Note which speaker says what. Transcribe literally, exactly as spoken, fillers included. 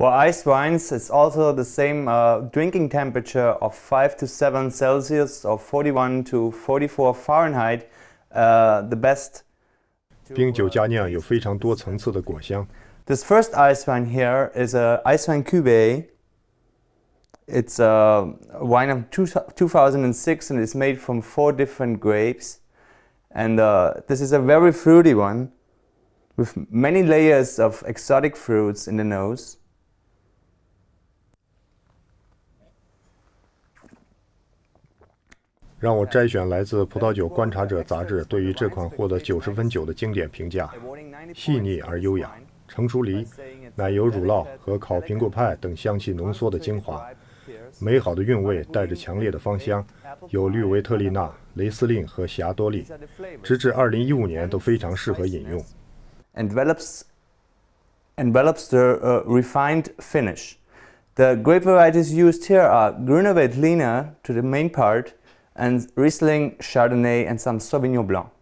Speaker 1: For ice wines, it's also the same uh, drinking temperature of five to seven Celsius or forty-one to forty-four Fahrenheit. Uh, the best.
Speaker 2: 冰酒佳酿有非常多层次的果香。
Speaker 1: This first ice wine here is a ice wine cuvée. It's a wine of two, two thousand six and it's made from four different grapes. And uh, this is a very fruity one with many layers of exotic fruits in the nose.
Speaker 2: 让我摘选来自《葡萄酒观察者》杂志对于这款获得九十分酒的经典评价：细腻而优雅，成熟梨、奶油乳酪和烤苹果派等香气浓缩的精华，美好的韵味带着强烈的芳香，有绿维特利纳、雷司令和霞多丽，直至二零一五年都非常适合饮用。
Speaker 1: Envelops, envelops the uh, refined finish. The grape varieties used here are Grüner Veltliner to the main part, and Riesling, Chardonnay, and some Sauvignon Blanc.